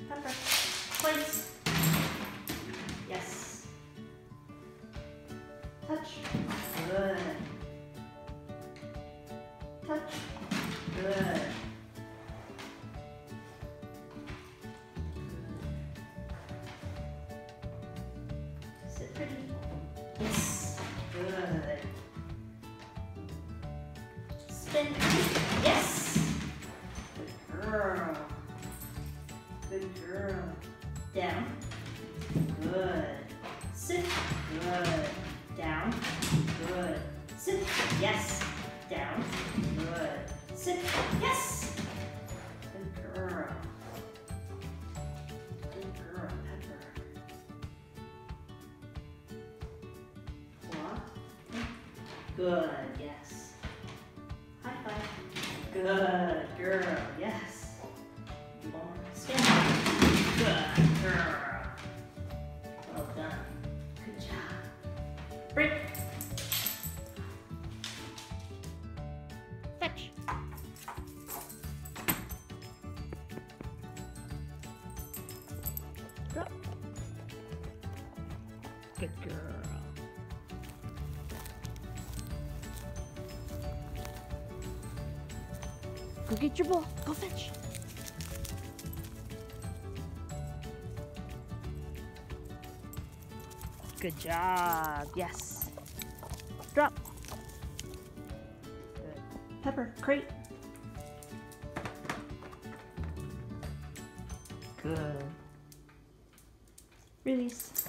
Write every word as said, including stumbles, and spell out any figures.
Pepper. Place. Yes. Touch. Good. Touch. Good. Sit pretty. Yes. Good. Spin. Yes. Good girl. Good girl. Down. Good. Sit. Good. Down. Good. Sit. Yes. Down. Good. Sit. Yes. Good girl. Good girl, Pepper. Walk. Good. Yes. High five. Good girl. Yes. More. Spin. Good girl. Well done. Good job. Break. Fetch. Drop. Good girl. Go get your ball. Go fetch. Good job. Yes. Drop. Good. Pepper, crate. Good. Release.